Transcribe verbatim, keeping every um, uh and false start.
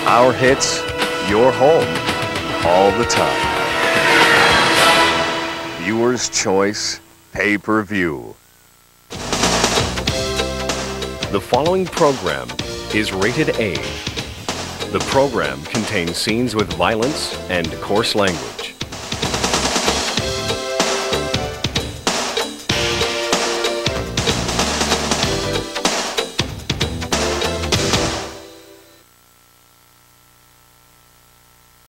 Our hits, your home, all the time. Viewer's Choice Pay-Per-View. The following program is rated A. The program contains scenes with violence and coarse language.